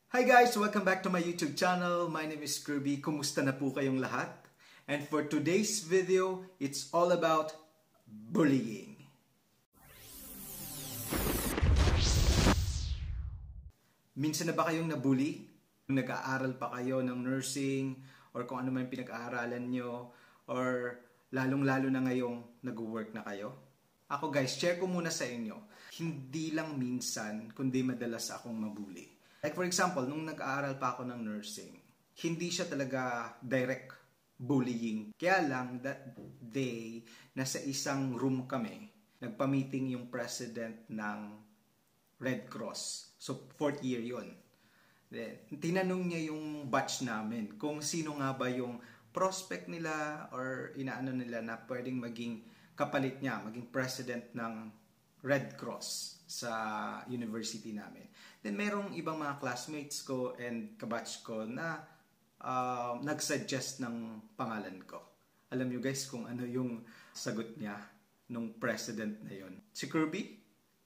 Hi guys! Welcome back to my YouTube channel. My name is Kirby. Kumusta na po kayong lahat? And for today's video, it's all about bullying. Minsan na ba kayong nabully? Nag-aaral pa kayo ng nursing or kung ano man pinag-aaralan nyo or lalong-lalo na ngayong nag-work na kayo? Ako guys, share ko muna sa inyo. Hindi lang minsan, kundi madalas akong mabully. Like for example, nung nag-aaral pa ako ng nursing, hindi siya talaga direct bullying. Kaya lang, that day, nasa isang room kami, nagpa-meeting yung president ng Red Cross. So, 4th year yun. Then, tinanong niya yung batch namin kung sino nga ba yung prospect nila or inaano nila na pwedeng maging kapalit niya, maging president ng Red Cross sa university namin. Then merong ibang mga classmates ko and kabatch ko na nag-suggest ng pangalan ko. Alam nyo guys kung ano yung sagot niya nung president na yon. Si Kirby?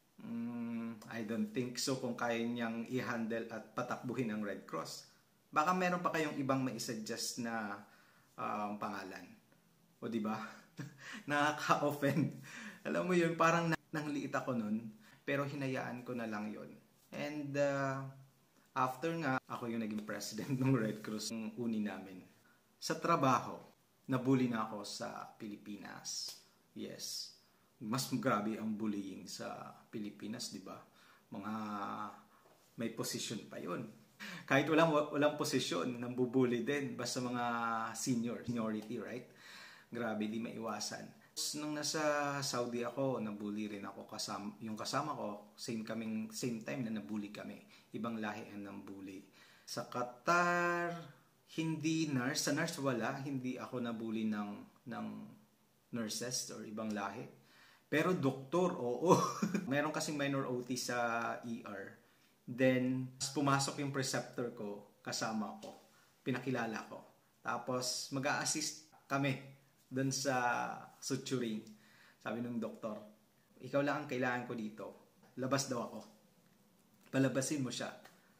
I don't think so kung kaya niyang i-handle at patakbuhin ang Red Cross. Baka meron pa kayong ibang mai-suggest na pangalan. O diba? Nakaka-offend. Alam mo yun, parang nangliit ako nun, pero hinayaan ko na lang yun. And after nga, ako yung naging president ng Red Cross ng uni namin. Sa trabaho, nabully na ako sa Pilipinas. Yes. Mas grabe ang bullying sa Pilipinas, di ba? Mga may position pa yun. Kahit walang posisyon, nambubully din. Basta mga seniority, right? Grabe, di maiwasan. Nung nasa Saudi ako, nabully rin ako yung kasama ko, same time na nabully kami. Ibang lahi ang nambully. Sa Qatar, hindi nurse. Sa nurse wala, hindi ako nabully ng nurses or ibang lahi. Pero doktor, oo. Meron kasing minor OT sa ER. Then, pumasok yung preceptor ko, kasama ko. Pinakilala ko. Tapos, mag-a-assist kami doon sa suturing. Sabi ng doktor, ikaw lang ang kailangan ko dito. Labas daw ako. Palabasin mo siya.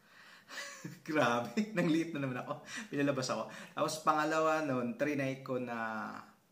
Grabe, nangliit na naman ako. Pinalabas ako. Tapos pangalawa noon, trinay ko na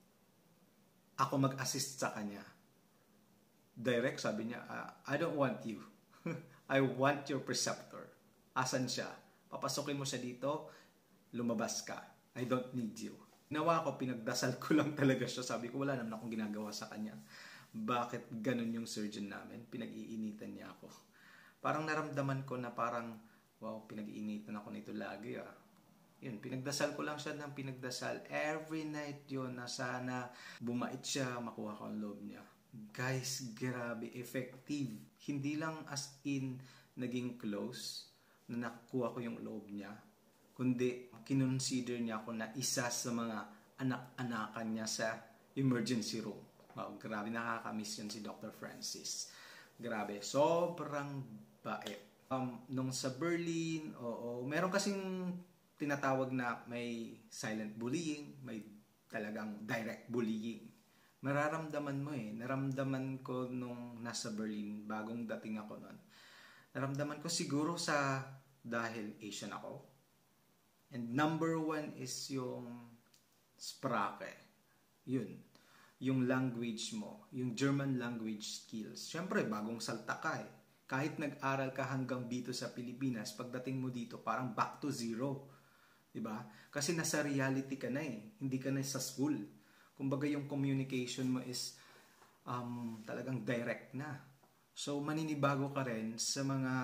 ako mag-assist sa kanya. Direct, sabi niya, I don't want you. I want your preceptor. Asan siya? Papasukin mo siya dito, lumabas ka. I don't need you. Ginawa ko, pinagdasal ko lang talaga siya. Sabi ko, wala naman akong ginagawa sa kanya. Bakit ganun yung surgeon namin? Pinag-iinitan niya ako. Parang naramdaman ko na parang, wow, pinag-iinitan ako nito lagi ah. Yun, pinagdasal ko lang siya ng pinagdasal. Every night yun na sana bumait siya, makuha ko ang loob niya. Guys, grabe, effective. Hindi lang as in naging close na nakuha ko yung loob niya. Kundi kinonsider niya ako na isa sa mga anak-anakan niya sa emergency room. Wow, grabe, nakakamiss yun si Dr. Francis. Grabe, sobrang bait. Nung sa Berlin, meron kasing tinatawag na may silent bullying, may talagang direct bullying. Mararamdaman mo eh. Naramdaman ko nung nasa Berlin, bagong dating ako nun. Naramdaman ko siguro sa dahil Asian ako. And number one is yung Sprache. Yun. Yung language mo. Yung German language skills. Siyempre, bagong salta ka eh. Kahit nag-aral ka hanggang dito sa Pilipinas, pagdating mo dito, parang back to zero. Diba? Kasi nasa reality ka na eh. Hindi ka na sa school. Kumbaga yung communication mo is talagang direct na. So, maninibago ka rin sa mga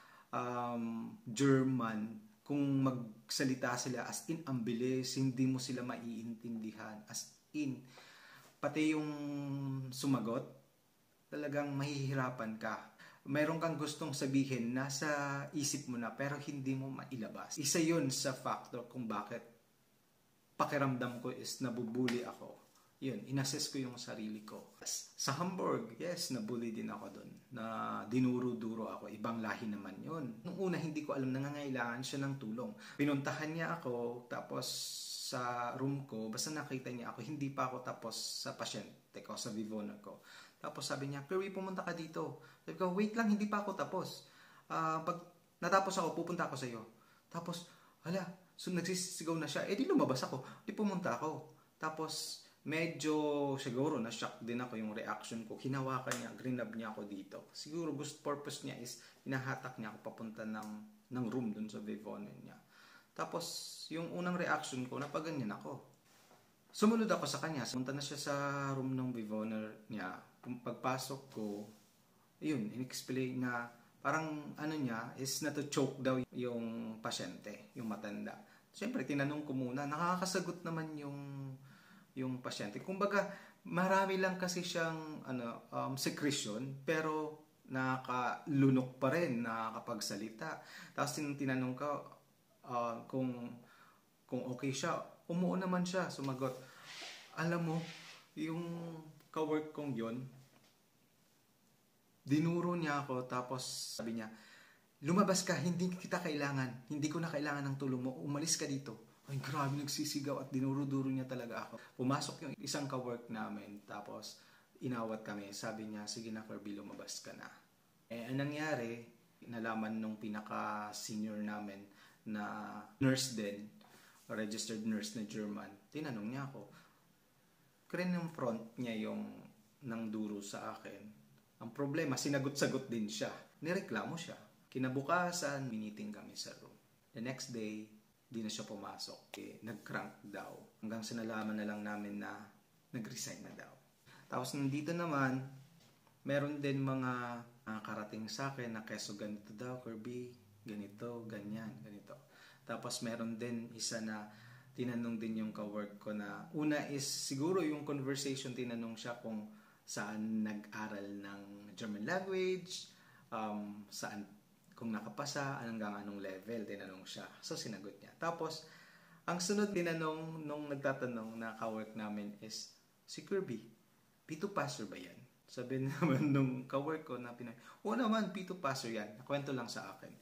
German kung magsalita sila as in ang bilis, hindi mo sila maiintindihan. As in, pati yung sumagot, talagang mahihirapan ka. Mayroon kang gustong sabihin, nasa isip mo na, pero hindi mo mailabas. Isa yun sa factor kung bakit pakiramdam ko is nabubuli ako. Yun, inassess ko yung sarili ko. Sa Hamburg, yes, nabully din ako doon. Na dinuro-duro ako. Ibang lahi naman yun. Nung una, hindi ko alam, nangangailangan siya ng tulong. Pinuntahan niya ako, tapos sa room ko, basta nakita niya ako, hindi pa ako tapos sa pasyente ko, sa Vivona ko. Tapos sabi niya, Kirby, pumunta ka dito. Sabi ko, wait lang, hindi pa ako tapos. Pag natapos ako, pupunta ako sa iyo. Tapos, hala, so nagsisigaw na siya. Eh di lumabas ako. Di pumunta ako. Tapos, medyo siguro na-shock din ako yung reaction ko. Hinawakan niya, grinab niya ako dito. Siguro purpose niya is hinahatak niya ako papunta ng room dun sa Vivoner niya. Tapos, yung unang reaction ko, napaganyan ako. Sumunod ako sa kanya. Pumunta na siya sa room ng Vivoner niya. Pagpasok ko, yun, in-explain na parang ano niya is na-choke daw yung pasyente, yung matanda. Siyempre, tinanong ko muna, nakakasagot naman yung pasyente. Kumbaga, marami lang kasi siyang secretion, pero nakakalunok pa rin, nakakapagsalita. Tapos tinanong ko kung okay siya, umuo naman siya, sumagot. Alam mo, yung ka-work kong yun, dinuro niya ako, tapos sabi niya, lumabas ka, hindi kita kailangan, hindi ko na kailangan ng tulong mo, umalis ka dito. Ay, grabe, nagsisigaw at dinuro-duro niya talaga ako. Pumasok yung isang ka-work namin, tapos inawat kami. Sabi niya, sige na Kirby, lumabas ka na. Eh, anong nangyari, nalaman nung pinaka-senior namin na nurse din, registered nurse na German, tinanong niya ako. Yung front niya yung nang duro sa akin. Ang problema, sinagot-sagot din siya. Nireklamo siya. Kinabukasan, miniting kami sa room. The next day, di na siya pumasok. Nag-crank daw. Hanggang sinalaman na lang namin na nag-resign na daw. Tapos nandito naman, meron din mga karating sa akin na keso ganito daw, Kirby, ganito, ganyan, ganito. Tapos meron din isa na tinanong din yung ka-work ko na una is siguro yung conversation, tinanong siya kung saan nag-aral ng German language, saan kung nakapasa, hanggang anong level, tinanong siya. So, sinagot niya. Tapos, ang sunod tinanong nung nagtatanong na ka-work namin is, si Kirby, P2 passer ba yan? Sabi naman nung ka-work ko na Pinoy, oo naman, P2 passer yan. Nakwento lang sa akin.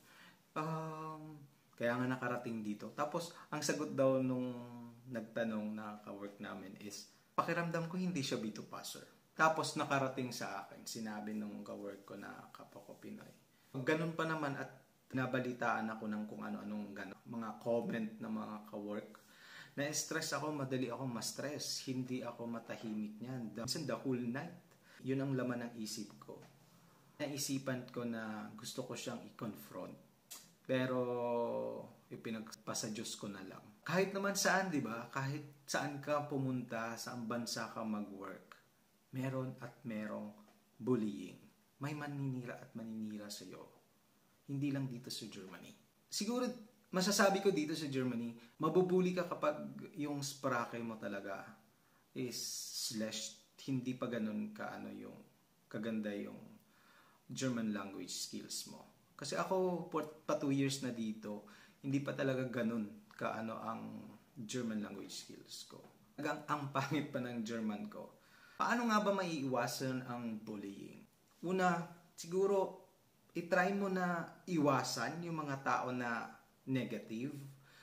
Kaya nga nakarating dito. Tapos, ang sagot daw nung nagtanong na ka-work namin is, pakiramdam ko hindi siya B2 passer. Tapos, nakarating sa akin, sinabi nung ka-work ko na kapwa ko Pinoy. Ganun pa naman at nabalitaan ako ng kung ano-anong mga comment ng mga ka-work. Na-stress ako, madali ako ma-stress. Hindi ako matahimik niyan. Minsan the whole night. Yun ang laman ng isip ko. Naisipan ko na gusto ko siyang i-confront. Pero ipinagpasa Diyos ko na lang. Kahit naman saan, di ba? Kahit saan ka pumunta, saan bansa ka mag-work, meron at merong bullying. May maninira at maninira sa iyo. Hindi lang dito sa Germany. Siguro, masasabi ko dito sa Germany, mabubuli ka kapag yung sprake mo talaga is hindi pa ganun yung kaganda yung German language skills mo. Kasi ako, pa 2 years na dito, hindi pa talaga ganun ang German language skills ko. Ang pangit pa ng German ko. Paano nga ba maiiwasan ang bullying? Una, siguro, itry mo na iwasan yung mga tao na negative.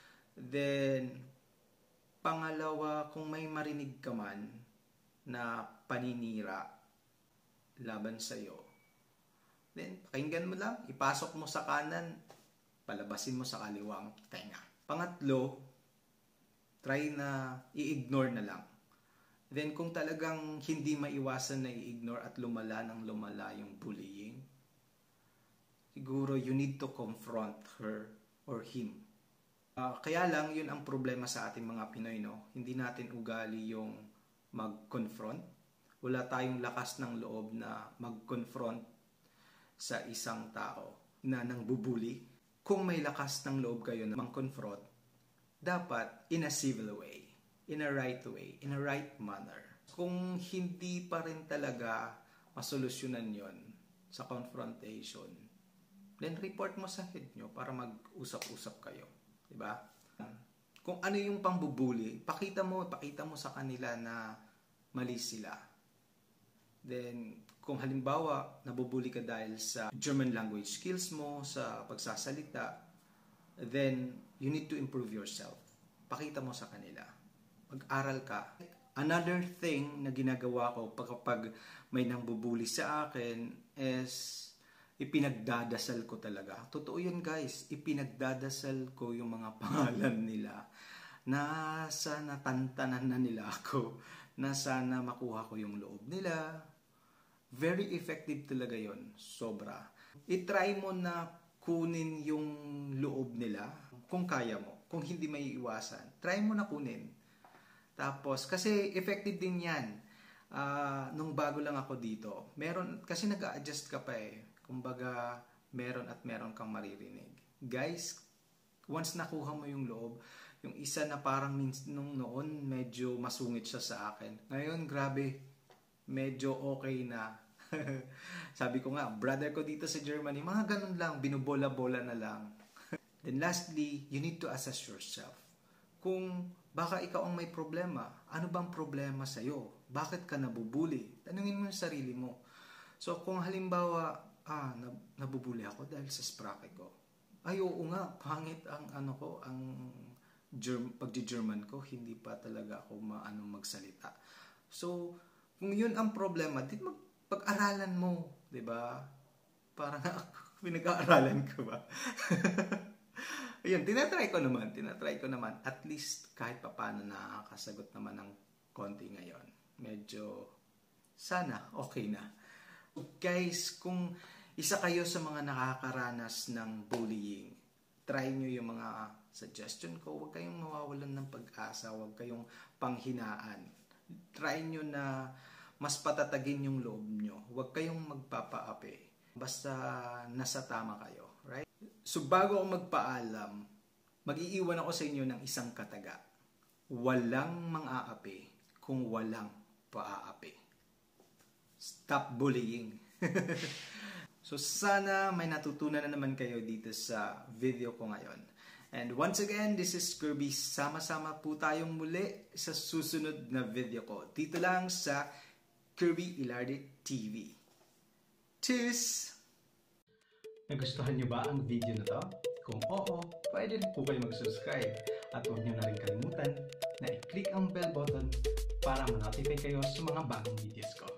Then, pangalawa, kung may marinig ka man na paninira laban sa'yo, then, pakinggan mo lang, ipasok mo sa kanan, palabasin mo sa kaliwang tenga. Pangatlo, try na i-ignore na lang. Then, kung talagang hindi maiwasan na i-ignore at lumala yung bullying, siguro you need to confront her or him. Kaya lang, yun ang problema sa ating mga Pinoy, no? Hindi natin ugali yung mag-confront. Wala tayong lakas ng loob na mag-confront sa isang tao na nangbubuli. Kung may lakas ng loob kayo na mag-confront, dapat in a civil way, in a right way, in a right manner. Kung hindi pa rin talaga masolusyonan yon sa confrontation, then report mo sa head nyo para mag-usap-usap kayo. Diba? Kung ano yung pangbubuli, pakita mo sa kanila na mali sila. Then, kung halimbawa, nabubuli ka dahil sa German language skills mo, sa pagsasalita, then you need to improve yourself. Pakita mo sa kanila. Mag-aral ka. Another thing na ginagawa ko kapag may nangbubuli sa akin is ipinagdadasal ko talaga. Totoo yun guys, ipinagdadasal ko yung mga pangalan nila na sana tantanan na nila ako, na sana makuha ko yung loob nila. Very effective talaga yon, sobra. I-try mo na kunin yung loob nila kung kaya mo. Kung hindi may iwasan, try mo na kunin. Tapos, kasi effective din yan. Nung bago lang ako dito, meron, kasi nag-a-adjust ka pa eh. Kumbaga, meron at meron kang maririnig. Guys, once nakuha mo yung loob, yung isa na parang nung noon, medyo masungit siya sa akin. Ngayon, grabe, medyo okay na. Sabi ko nga, brother ko dito sa Germany, mga ganun lang, binubola-bola na lang. Then lastly, you need to assess yourself. Kung baka ikaw ang may problema, ano bang problema sa'yo? Bakit ka nabubuli? Tanungin mo yung sarili mo. So kung halimbawa, nabubuli ako dahil sa sprake ko. Ay, oo nga, pangit ang pagdi-German ko, hindi pa talaga ako magsalita. So, kung yun ang problema, di pag-aralan mo, di ba? Parang pinag-aaralan ko ba? Ayun, tinatry ko naman. At least, kahit papaano nakakasagot naman ng konti ngayon. Medyo, sana, okay na. Guys, kung isa kayo sa mga nakakaranas ng bullying, try nyo yung mga suggestion ko. Huwag kayong mawawalan ng pag-asa. Huwag kayong panghinaan. Try nyo na mas patatagin yung loob nyo. Huwag kayong magpapaapi. Basta nasa tama kayo. Right? So bago ako magpaalam, mag-iiwan ako sa inyo ng isang kataga. Walang mang-aapi kung walang paaapi. Stop bullying. So sana may natutunan na naman kayo dito sa video ko ngayon. And once again, this is Kirby. Sama-sama po tayong muli sa susunod na video ko. Dito lang sa Kirby Ilardi TV. Cheers! Nagustuhan niyo ba ang video na to? Kung oo, pwede po kayo mag-subscribe. At huwag niyo na rin kalimutan na i-click ang bell button para ma-notify kayo sa mga bagong videos ko.